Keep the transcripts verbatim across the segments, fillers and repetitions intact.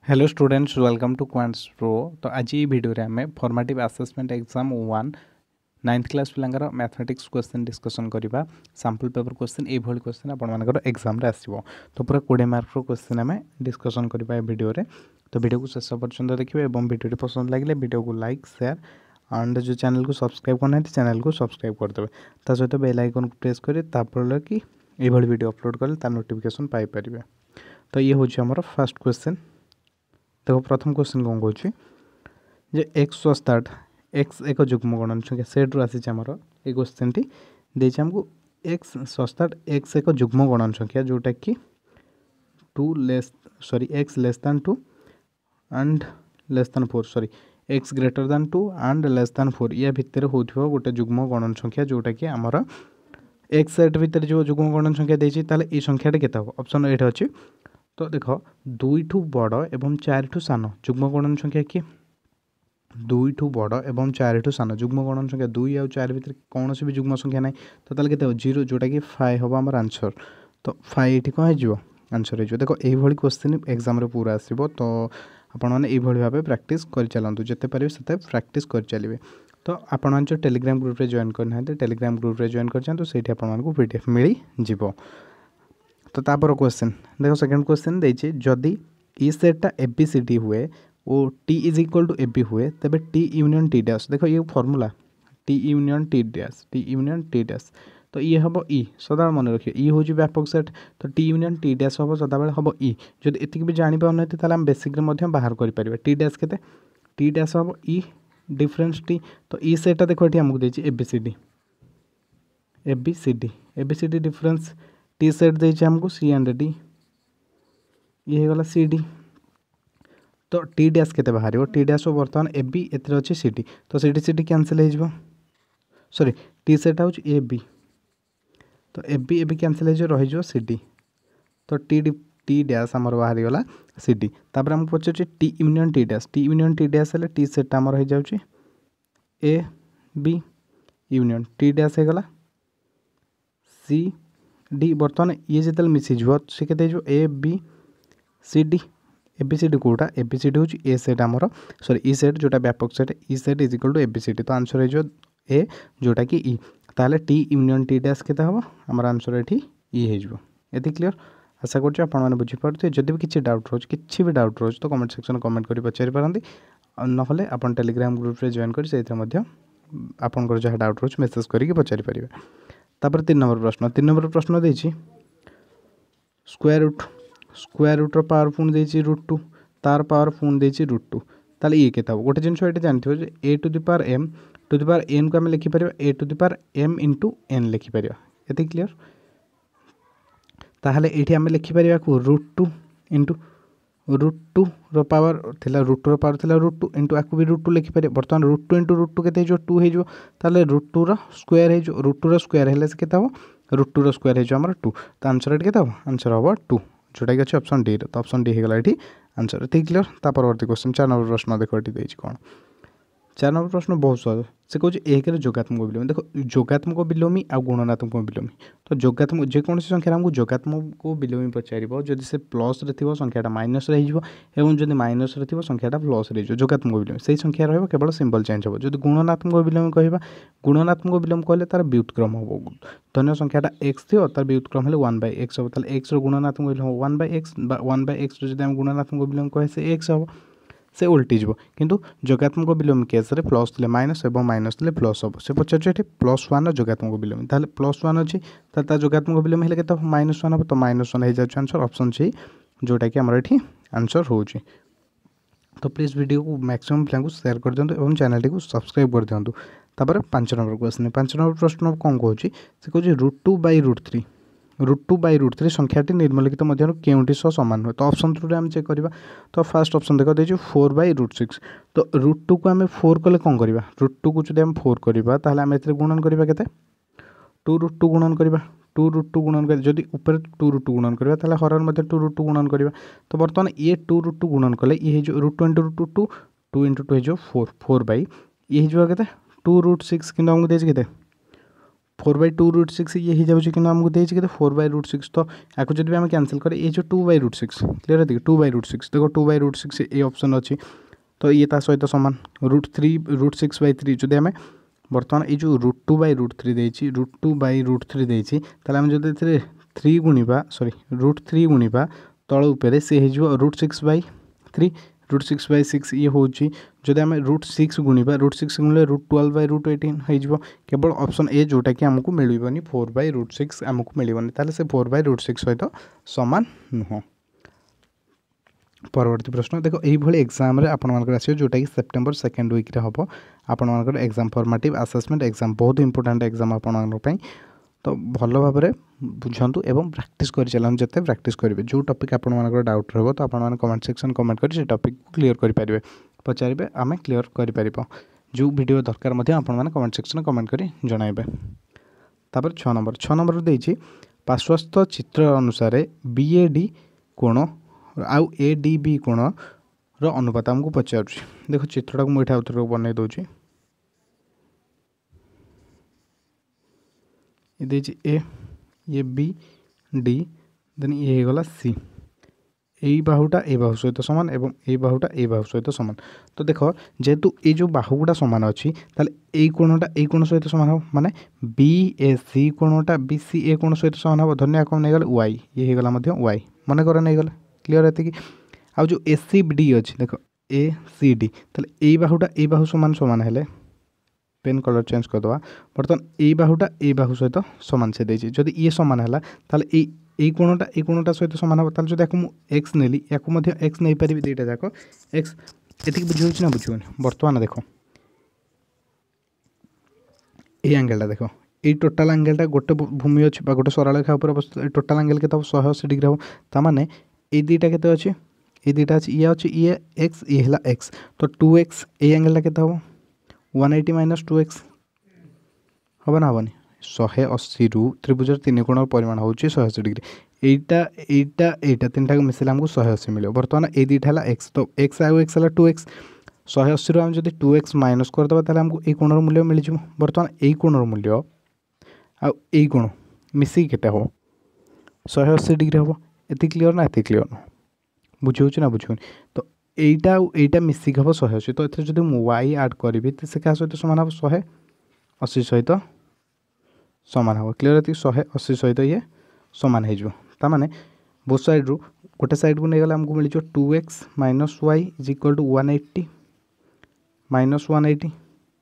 Hello students, welcome to Quants Pro. तो आज ये वीडियो रे हमें formative assessment exam one ninth class पिलांकर मैथमेटिक्स क्वेश्चन डिस्कसन करवा। सैंपल पेपर क्वेश्चन ये क्वेश्चन आपंकर एग्जाम आसो। तो पूरा कोड़े मार्क क्वेश्चन आम डिस्कसन करवा वीडियो रे। तो वीडियो को शेष पर्यटन देखिए और वीडियो पसंद लगे वीडियो को लाइक शेयर एंड जो चैनल को सब्सक्राइब करना चैनल को सब्सक्राइब करदे। ता सहित बेल आइकन को प्रेस करें कि ये वीडियो अपलोड कले तार नोटिफिकेशन पाइपर। तो ये हूँ आमर फर्स्ट क्वेश्चन। देखो प्रथम क्वेश्चन कौन कौन जे एक्स सस्ताट एक्स एक जुग्म गणन संख्या सेट रु आसी आमर ये क्वेश्चन टी देछि हमको एक्स सस्ताट एक्स एक जुग्म गणन संख्या जोटा कि two less sorry x less than two and less than four sorry x greater than two and less than four या भितर होथिबो गोटे जुग्म गणन संख्या जोटा कि आमर एक्स सेट भितर जो जुग्म गणन संख्या देछि ताले ए संख्याटा केते हो। ऑप्शन एट अछि। तो देख दुई ठू बड़ एवं चार ठू सान जुग्म गणन संख्या कि दुई ठू बड़ एवं चार ठू सान जुग्म गणन संख्या दुई आउ चार भितर कौन भी जुग्म संख्या ना तो ताले केते जीरो जोटा कि फाइव हम आमर आंसर। तो फाइव ये कौन हो आंसर हो। देखो यही क्वेश्चन एग्जाम पूरा आसो। तो आपण मैंने ये भाव प्रैक्टिस कर चलतु जिते पारे से प्रैक्टिस कर चलिए। तो आपण जो टेलीग्राम ग्रुप रे जॉइन करना टेलीग्राम ग्रुप रे जॉइन कर सही आपको पीडीएफ मिल जाव। तो तापर क्वेश्चन देखो सेकंड क्वेश्चन देछि जदि ई सेटा ए बी सी डी हुए और T is equal to A B हुए तबे टी यूनियन टी डैश। देखो ये formula T union T dash T union T dash. तो ये हम ई सदा मन रखिए ई हूँ व्यापक सेट। तो टी यूनियन टी डैश हम सदा बेले हम ई जदि एतिक भी जानि पाउन ताले हम बेसिक रे मध्य बाहर करि परिबे। टी डैश केते टी डैश हम ई डिफरेंस टी। तो ई सेटा देखो एठी हमको देछि A B C D A B C D A B C D difference T set देछि हमको सी एंड डी ये गला सी डी। तो टी डैश केते बाहर टी डैश बर्तमान ए बी एथरे अछि सी डी। तो C D C D cancel हो जिवो सॉरी टी सेट होछि ए बी। तो A B A B cancel हो रही जो सी डी। तो टी डी टी डैश हमर बाहर गला सी डी। तापर हम पछे T union T dash T union T dash हेले टी सेट हमर हो जाउछि A B union T dash हे गला सी डी। बर्तमान ये जिते मिसी सी के ए B C D A B C D कौटा ए बी सी डी हूँ ए सेट आमर सॉरी ई सेट जोटा व्यापक set E set is equal to A B C D. तो आंसर हो ए जोटा कि ई ताले टी यूनियन टी डैश केते हम आमर आंसर एठी ई हो। ये क्लियर आशा करछि आपण माने बुझी पारथि। जदि भी किछि डाउट रोज किछि भी डाउट रोज तो कमेंट सेक्शन कमेंट करि पचारि पारंती नहले आपण टेलीग्राम ग्रुप रे जॉइन करि सेथे मध्य आपनकर जहा डाउट रोज मेसेज करिक पचारि परिबे। तापर तीन नंबर प्रश्न तीन नंबर प्रश्न देछि स्क्वायर रूट स्क्वायर रूट रो पावर पुन देछि रूट टू तार पावर पुन देछि रूट टू। ताले ये केता गोटे जिनस एटे जानथियो जे a to the power m to the power n को हम लिखि परिबा a to the power m into n लिखि परिबा। एते क्लियर ताहले एठी हम लिखि परिबा को root two into root two रो पावर थिला रूट टू रो पावर थिला रूट टू इनटू आकु भी रूट टू लिखि परिबा। बर्तमान root two into root two केते जो टू हे जो ताले रूट टू रो स्क्वायर हे जो रूट टू रो स्क्वायर हेले से केता हो रूट टू रो स्क्वायर हे जो हमर टू। तो आंसर एट केता हो आंसर हो टू जोटा कि अच्छे ऑप्शन डी। तो ऑप्शन डी होगा ये आंसर। ठीक क्लियर। ता परवर्ती क्वेश्चन चार नंबर प्रश्न देखो ये देछि कोन चार नंबर प्रश्न बहुत सहज से कहूँ एक जोगात्मक विलोमी। देखो जोगात्मक विलोमी आ गुणनात्मक विलोमी। तो जोगात्मक जेकोसी संख्या आमको जोगात्मक विलोमी पचार जदि से प्लस रे थिबो संख्याटा माइनस रे हिजो एवं जदि माइनस रे थिबो संख्याटा प्लस रे हिजो जोगात्मक विलोमी सही संख्या रहबो केवल सिंबल चेंज हो। जदि गुणनात्मक विलोमी कहबा गुणनात्मक विलोम कहले तार व्युत्क्रम हो धन्य संख्याटा x थियो तार व्युत्क्रम हेले वन बाय एक्स हो। ताले x रो गुणनात्मक विलोम one by x one by x रो जदि हम गुणनात्मक विलोम कहे से x हो से उल्टी जीव। किंतु जोगात्मक विलोमी केस रे प्लस थिले माइनस एवं माइनस थिले प्लस हो। से पचार एठी प्लस वन रो जोगात्मक विलोमी ताले प्लस वन अछि ता जोगात्मक विलोमी हेले केते माइनस वन हो। तो माइनस वन हे जाछ आंसर ऑप्शन सी जोटा कि हमर एठी आंसर होउची। तो प्लीज वीडियो को मैक्सिमम पिला को शेयर कर दियंतु एवं चैनल को सब्सक्राइब कर दियंतु। तापर पांच नंबर क्वेश्चन पांच नंबर प्रश्न कौन कहूँ से कहूँ root two by root three root two by root three संख्याटी निम्नलिखित मध्य केउंटी सह सामान हुए। तो ऑप्शन थ्रू आम चेक करवा। तो फास्ट ऑप्शन देखो देखिए फोर बाई रूट सिक्स। तो रूट टू को आम फोर कले कौन करवा रूट टू को जब फोर करवा ताहले आम एथरे गुणन करवा केते टू रूट टू गुणन करवा टू रूट टू गुणन कर जदि ऊपर टू रूट टू गुणन करवा ताहले हरर मध्य टू रूट टू गुणन करवा। तो बर्तमान ये टू रूट टू गुणन कले ये जो root two into root two two two into two जो फोर फोर बाई ये जो केते टू रूट सिक्स कि हमको देछि केते four by two root six ये हो जाऊँगी कि आमको देती कि फोर बै रुट सिक्स तो आपको जब भी आम कैनसल करें ये जो two by root six clear है टू बै रुट सिक्स देखो टू बै रुट सिक्स ये ऑप्शन अच्छी तो ये सहित सामान root three root six by three जब आम बर्तमान ये जो root two by root three देती root two by root three देती आम जो थ्री गुणा सॉरी रुट थ्री गुणा तल उपर सी हो root six by three root six by six ये हूँ जब आम रुट सिक्स गुणा रुट सिक्स गुणिले root twelve by root eighteen हो केवल ऑप्शन ए जोटा कि आमको मिलबनी फोर बै रुट सिक्स आमको मिलबनी ताले से फोर बै रुट सिक्स सहित सामान नुह। परवर्ती प्रश्न देखो यही एग्जाम आपर आस जोटा कि सेप्टेम्बर सेकेंड वीक रे हम आपर एग्जाम फॉर्मेटिव असेसमेंट एग्जाम बहुत इंपोर्टेंट एग्जाम आप तो भल भाव में बुझंतु एवं प्रैक्टिस कर चलान जिते प्रैक्टिस करेंगे जो टॉपिक आपंकर डाउट रहा तो आपने कमेंट सेक्शन कमेंट कर टॉपिक को क्लियर करेंगे पचारे आम क्लियर कर जो वीडियो दरकार आपने कमेंट सेक्शन कमेंट कर जनइबे। तापर छः नंबर छः नंबर देती पार्श्वस्थ चित्र अनुसार बी ए डी कोण आउ ए डी बी कोण रो अनुपात आमको पचार देखो चित्रटा को मुझे आउथर बनई दूसरी ये देची ए ये बी डी देन ये गला सी यही बाहुटा ए बाहु सहित सामान एवं ए बाहुटा ए बाहु सहित सामान तो देख जेहेतु ये जो बाहुगुड़ा सामान अच्छी ताले कोणटा ए कोण सहित सामान हम माने बी ए सी कोणटा बी सी ए कोण सहित सामान हम धन्य कौन नहीं गले वाई ये गला वाई मन कर नहीं गले क्लीयर है आ जो ए सी डी अच्छी देख ए सी डी ताले ए बाहुटा ए बाहु सामान सामान हेले पेन कलर चेंज करदे बर्तमान ये बाहुटा ये बाहु सहित सामान से देती जदि ये सामान है ताले ये कोणटा ये कोणटा सहित सामान हम ताले जब एक्स नेली या एक्स नहीं पारि दुईटा जाक एक्स ये बुझे ना बुझे बर्तमान देख ये एंगेलटा देख ये टोटाल एंगेलटा गोटे भूमि अच्छी गोटे सरल रेखा अवस्थित टोटाल एंगेल के शहे अशी डिग्री हम ताने ये दुईटा के अच्छे ये दुईटा अच्छी ये अच्छी ये एक्स ये है एक्स तो टू एक्स ये एंगेलटा के हम one eighty minus two x हम ना हेनी शहे अशी रु त्रिभुज तीन कोण परिमाण हूँ शहे अशी डिग्री एटा एटा एटा तीन टाक मिसेले आमको शहे अशी मिले बर्तमान ए दुईटा है एक्स तो एक्स आउ एक्स है टू एक्स शहे अशी रु आम जब टू एक्स माइनस करदे ताले आमको ये कोणर मूल्य मिल जाए बर्तमान ये कोणर मूल्य आउ ये कोण मिसिक केते हो शहे अशी डिग्री हम ये क्लीयर ना ये क्लीयर ना बुझे ना बुझे तो एटा एटा मिसिक हम शहे अशी तो ये जो वाई आड करी तो से क्या सहित सामान हम शहे अशी सहित सामान हम क्लीयर है शहे अशी सहित ये सामान हो माने बोथ साइड रु गोटे साइड को नहीं गला आमको मिल two x minus y is equal to one eighty minus one eighty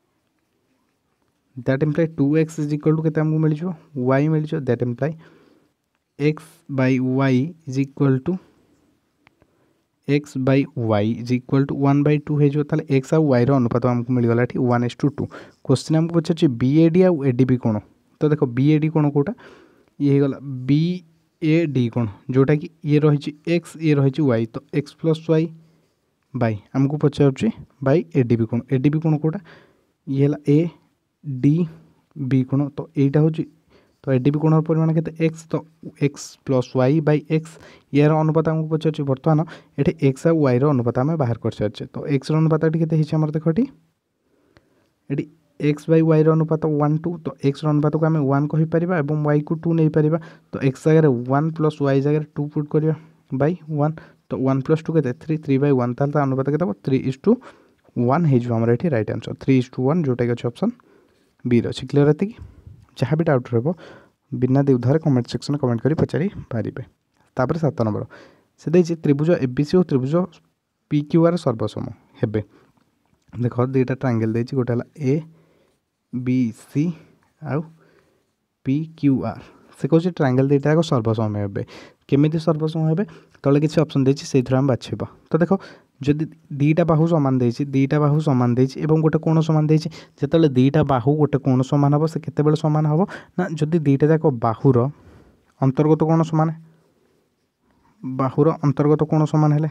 that imply two x is equal to के आमको मिल वाई मिल दैट इम्प्लाई x by y is equal to x by y is equal to one by two हो x आउ y अनुपात आमको मिलगला ये one is to two question आमको पचार बी ए डी आउ ए डी बी कोण तो देख बी ए डी कोण कौटा ये गला बी ए डी कोण जोटा कि ये रही एक्स ये रही वाई तो एक्स प्लस वाई बाई आमको पचार बाई ए डी बी कोण ए डी बी कोण कौटा ये है ए डी बी कोण तो यहाँ हूँ तो ए डी बी कोण परिमाण के एक्स तो x plus y by x यार अनुपात आमको पचार बर्तमान ये एक्स आ वाई अनुपात आम बाहर कर सारी तो एक्स अनुपात ये के देख ये एक्स बै वाई अनुपात वन टू तो एक्स अनुपात को आम वन कहीपर और वाई को टू नहीं पार तो एक्स जगह वन प्लस वाई जगह टू पुट करवा बै वन तो वन प्लस टू के थ्री थ्री बै वन ताल अनुपात के थ्री इज टू वन होमर ये right answer three is to one जोटा कि अच्छे ऑप्शन बी अच्छी क्लीयर है जहाँ भी डाउट रहा बिना द्विधार कमेंट सेक्शन कमेंट कर पचारि पारे। तापर सात नंबर से देखिए त्रिभुज एबीसी और त्रिभुज पी क्यू आर सर्वसम हेबे देख दुईटा ट्रायंगल देती गोटे है ए बी सी आउ पी क्यू आर से कहे ट्रायंगल दुईटा जाक सर्वसम हे केमी सर्वसम हे तले किसी ऑप्शन देती से आम बाछा तो देख जदि दुईटा बाहु सामान देती दुईटा बाहु सामान देती एवं गोटे कोण सामान देती जिते दुईटा बाहु गोटे कोण सामान हम से केते बेले सामान हम ना जदि दुईटा जाक बाहुर अंतर्गत कोण सामान बाहुर अंतर्गत कोण सामान हेले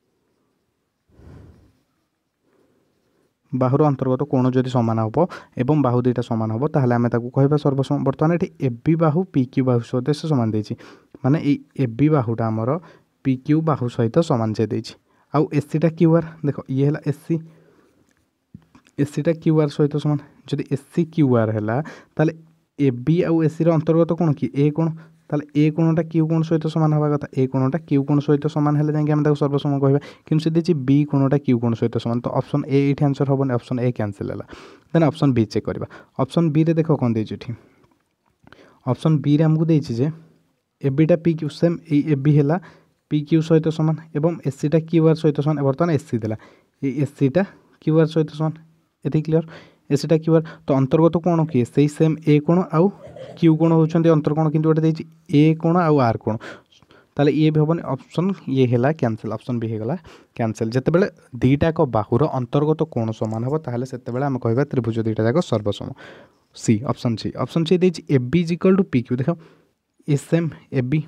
बाहुर अंतर्गत कोण जदि सामान हम एवं बाहु दुईटा सामान हम ताहले आमे ताकू कहबा सर्वसम बर्तमान ये एबी बाहु पी क्यू बाहु सहित सामान देती माने ए एबी बाहुटा आमर पी क्यू बाहु सहित सामान से देती आउ एसीटा क्यू आर देख ये है एसी एसीटा क्यू आर सहित सामान जदि एसी क्यू आर है ताले ए बी आउ एसी अंतर्गत कोण कि ए कोण ताले ए कोणटा क्यू कोण सहित सामान हवा कथा ए कोणटा क्यू कोण सहित सामान हेले जाके हम ताको सर्वसम कहबा किंतु से देछि बी कोणटा क्यू कोण सहित सामान तो ऑप्शन ए एठी आंसर होबन ऑप्शन ए कैंसिल हला देन ऑप्शन बी चेक करबा ऑप्शन बी रे देखो कोन देछि एठी ऑप्शन बी रे हमकु देछि जे ए बी टा P Q same A A B हेला पी क्यू सहित सामान एवं एसी टा क्यू आर सहित सामान बर्तमान एसी देला ए एसी टा क्यू आर सहित सामान एथि क्लियर एसी टा क्यू आर तो अंतर्गत कोण कि सेही सेम ए कोण आउ क्यू कोण होचंदी अंतर्कोण किंतु गोटे देछि ए कोण आउ आर कोण ताले ये भी होबन ऑप्शन ये हेला कैंसिल ऑप्शन बी हेगला कैंसिल जते बेले दीटा को बाहुर अंतर्गत कोण समान हबो ताहले सेते बेले हम कहबा त्रिभुज दीटा जाको सर्वसम सी ऑप्शन सी ऑप्शन सी देछि A B is equal to P Q देखो ए सेम ए बी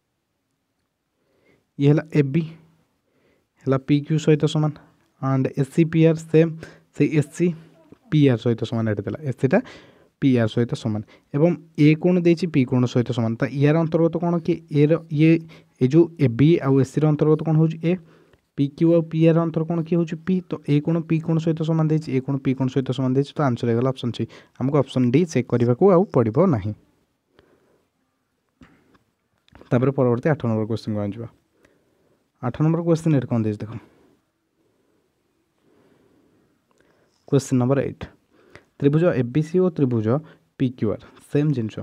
ये हेला ए बी हेला पी क्यू सहित समान and S C P R same से एस सी पी आर सहित समान एटा देला एस टा पी आर सहित समान एवं ए कोण देछि पी कोण सहित समान त यार अंतर्गत कोण कि ए रो ये ए जो ए बी आउ एस सी रो अंतर्गत कोण होछि ए पी क्यू आउ पी आर अंतर कोण कि होछि पी तो ए कोण पी कोण सहित समान देछि ए कोण पी कोण सहित समान देछि तो आंसर हेगला ऑप्शन सी हमको ऑप्शन डी चेक करबा को आउ पड़िबो नाही तापर परवर्ती आठ नंबर क्वेश्चन को आंजबा आठ नंबर क्वेश्चन एट कोन देछि देखो क्वेश्चन नंबर एट त्रिभुज एबीसी और त्रिभुज पीक्यूआर सेम जिनस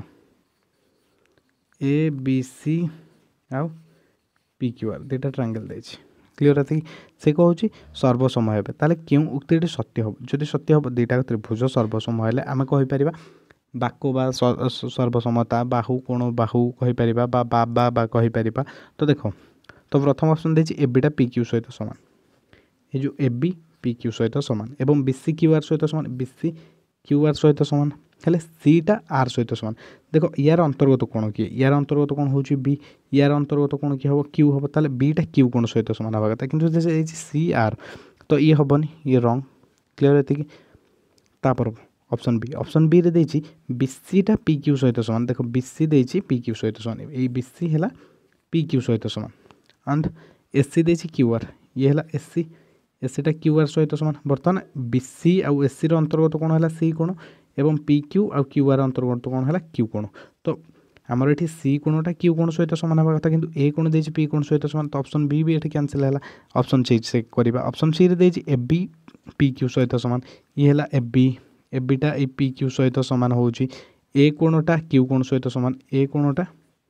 ए बी सी आउ पीक्यूआर दुटा ट्रायंगल देछि क्लियर है से कहूँ सर्वसम हे ताले क्यों उक्ति सत्य हम जदि सत्य हम दुटा त्रिभुज सर्वसम हेले आम कहीपर बाको बा सर्वसमता बाहु कोण बाहु कहीपर बा बा बा बा कहीपर तो देख तो प्रथम ऑप्शन देछि ए बीटा पी क्यू सहित समान ये जो ए बी पी क्यू सहित समान एवं बी सी क्यू आर सहित समान बी सी क्यू आर सहित समान हेले सीटा आर सहित समान देखो यार अंतर्गत कोण किए यार अंतर्गत कोण होची बी यार अंतर्गत कोण कि हबो क्यू हबो ताले बीटा क्यू कोण सहित समान हबा कथा किंतु जैसे सी आर तो ये हबनी ये रॉन्ग क्लियर है कि तापर ऑप्शन बी ऑप्शन बी रे देछि बीसी टा पी क्यू सहित समान देखो बीसी देछि पी क्यू सहित समान ए बीसी हेला पी क्यू सहित समान एंड एससी देछि क्यू आर ये हेला एससी एससी टा क्यू आर सहित समान बर्तमान बीसी आउ एससी रो अंतर्गत कोण हेला सी कोण एवं पी क्यू आउ क्यू आर अंतर्गत कोण हेला क्यू कोण तो आमर एठी सी कोणटा क्यू कोण सहित समान हबा कथा किंतु ए कोण देछि पी कोण सहित समान तो ऑप्शन बी भी एठी कैंसिल हैला ऑप्शन सी चेक करिबा ऑप्शन सी रे देछि ए बी पी क्यू सहित समान ये हेला ए बी ए बीटा ए पी क्यू सहित समान होउची ए कोणटा क्यू कोण सहित समान ए कोणटा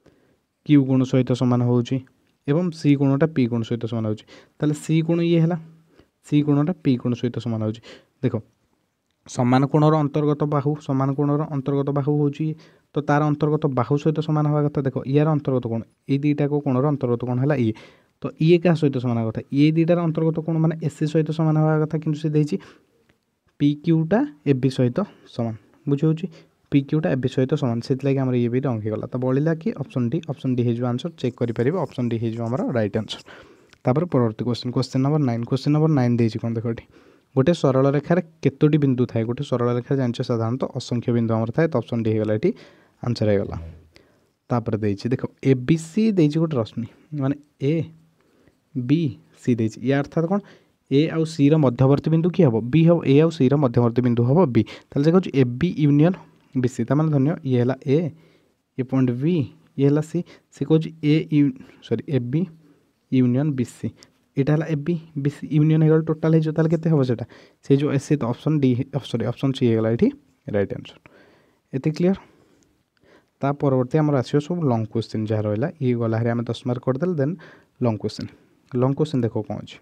क्यू कोण सहित समान होउची एवं सी कोणटा पी कोण सहित समान होउची ताले सी कोण ये हेला सी कोणटा पी कोण सहित समान होउची देखो समान कोणर अंतर्गत बाहु समान कोणर अंतर्गत बाहु होउची तो तार अंतर्गत बाहु सहित समान हवा कथा देखो यार अंतर्गत कोण ए दीटा को कोणर अंतर्गत कोण हला ए तो ये का सहित समान हवा कथा ये दीटार अंतर्गत कोण माने एससी सहित समान हवा कथा किंतु से देछि पी क्यूटा ए बी सहित समान बुझी होउची पी क्यूटा ए बी सहित समान सेति लागि हमर ये भी रंग हे गला तो बळिला कि ऑप्शन डी ऑप्शन डी हे जो आंसर चेक करि परिबो ऑप्शन डी हे जो हमर राइट आंसर तापर परवर्ती question question number nine question number nine देछि कोन देखो एठी गोटे सरल रेखार केतोटी बिंदु थाए गोटे सरल रेखा जानिछ साधारणतः असंख्य बिंदु हमर थाए तो ऑप्शन डी हे गला एठी आंसर हे गला तापर देछि देखो ए बी सी देछि गोटे रश्मि माने ए बी सी देछि या अर्थात कोन ए आउ सी रो मध्यवर्ती बिंदु की हबो बी हबो ए आउ सी रो मध्यवर्ती बिंदु हबो बी ताले देखो A B union B C ता माने धन्य ये हला ए ए पॉइंट बी ये हला सी से कहू A U sorry A B union B C एटा हला A B B C union हे गल टोटल हे जो ताले केते हबो सेटा से जो एस तो option D sorry option C हे गला एठी राइट आंसर एते क्लियर ता परवर्ती हमर आसियो सब लॉन्ग क्वेश्चन जा रहला ई गला हरे हम दस मार्क कर देल then long question long question देखो कोन अछि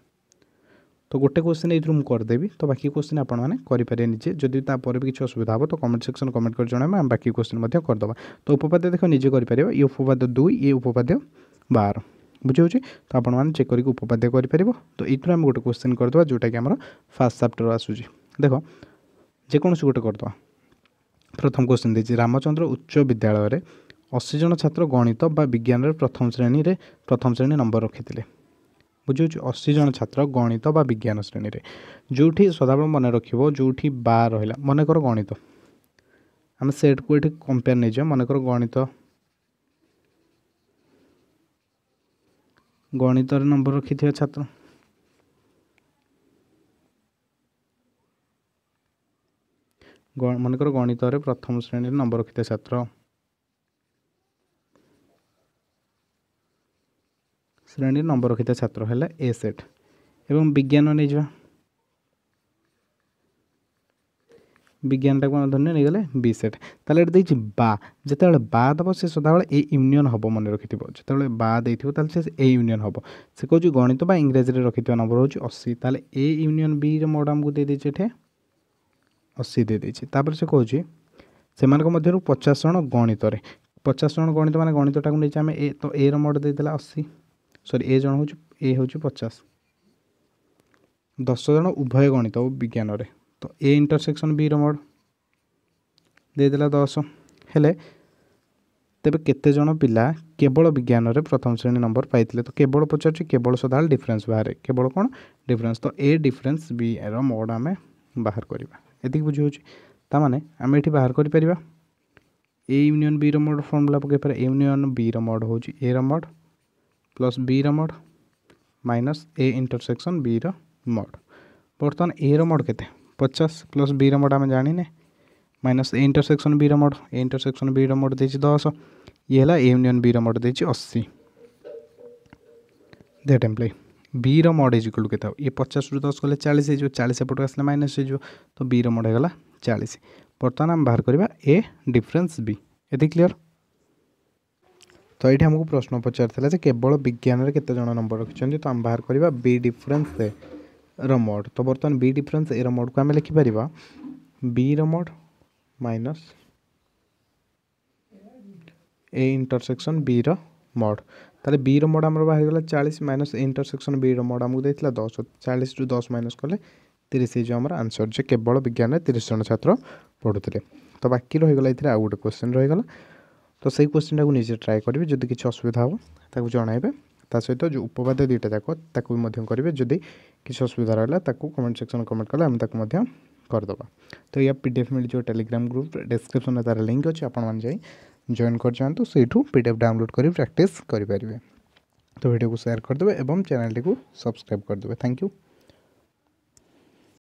तो गोटे क्वेश्चन एथरु मु कर देबी तो बाकी क्वेश्चन आपण माने करि पारे निजे जदि ता पर भी किछ असुविधा हो तो कमेंट सेक्शन कमेंट कर जणामे हम बाकी क्वेश्चन मध्ये कर दबा तो उपपाद्य देखो निजे करि पारिबो ई उपपाद्य दो ये उपपाद्य बारह बुझे होची तो आपण माने चेक करी उपपाद्य करि पारिबो तो एथरु हम गोटे क्वेश्चन कर दबा जोटा कि हमर फर्स्ट चैप्टर आसुची देखो जे कोन से गोटे कर दबा प्रथम क्वेश्चन देछि रामचंद्र उच्च विद्यालय रे अस्सी जन छात्र गणित बा विज्ञान रे प्रथम श्रेणी रे प्रथम श्रेणी नंबर रखिथिले बुझे अस्सी जन छात्र गणित बा विज्ञान श्रेणी रे जोठी सदाबल मन रखिबो जोठी बा रहिला मन कर गणित हम सेट को एठी कंपेयर नै जे मन कर गणित गणित रे नंबर रखिथिबे छात्र मनकर गणित प्रथम श्रेणी नंबर रखिता छात्र श्रेणी नंबर रखिता छात्र है ए सेट एवं विज्ञान नहीं जा विज्ञान टाक धन्य नहीं गले बी सेट ताले देखिए बा जिते बा दब से सदाबे ए यूनियन हम मन रखि जो बा दे से ए यूनियन हम से कौन गणित इंग्रेजी में रखि नंबर हूँ अशी ताले ए यूनियन बी मोड आमको दे देते अशी दे देते से कौन से मध्य पचास जन गणित पचास जन गणित मान गणित टाक नहीं आम ए तो ए मोड देदेला अशी सॉरी ए जन हूँ ए हूँ पचास दस जन उभय गणित विज्ञान रे तो ए इंटरसेक्शन बी मोड देदेला दस हेले तेबे केते जन पिला केवल विज्ञान रे प्रथम श्रेणी नंबर पाइथिले तो केवल पचार केवल सदाल डिफरेंस बाहर केवल कौन डिफरेंस तो ए डिफरेंस बी एर मोड आम बाहर करवा एति बुझी होची माने आम ये बाहर कर परिबा A union B mod formula पकई पारे ए यूनियन बी मोड हूँ A mod plus B mod minus A intersection B mod बर्तमान ए मोड केते पचास प्लस बी मोड आम जाने minus A intersection B mod A intersection B mod दे दस ये है ए यूनियन बी मोड दे अशी that imply B mod is equal के ये पचास रु दस गले चालीस हो चालीस एपट आसला माइनस हो तो बी मोड होगा चालीस बर्तमान आम बाहर करवा ए डिफरेंस बी ये क्लीयर तो ये आमको प्रश्न पचार केवल विज्ञान में केते जन नंबर रखिंट तो आम बाहर करवा बी डिफरेंस रो मोड तो बर्तमान बी डिफरेंस ए मोड को आम लिखिपर B mod minus A intersection B mod ताले बी मोड आम बाहर गला चालीस minus A intersection B mod आमको देता दस चालीस रु दस माइनस कले तीस हो आम आंसर जे केवल विज्ञान में तीस जन छात्र पढ़ुते तो बाकी रहीगला ये आउ गोटे क्वेश्चन रहीगला तो सही क्वेश्चन को निजे ट्राए करेंगे जदि किसी असुविधा हो ताको जनइबे ता सहित जो उपवाद्य दुईटा जाक ताकू भी करेंगे जदि किसी असुविधा रहा ताकू कमेंट सेक्शन कमेंट कले आम ताकू करदे तो या पीडीएफ मिल जो टेलीग्राम ग्रुप डिस्क्रिप्शन में तार लिंक अच्छे आपण जाई जॉइन कर जातु सेठू पीडीएफ डाउनलोड कर प्रैक्टिस करेंगे तो वीडियो को शेयर करदे और चैनल को सब्सक्राइब करदे थैंक यू।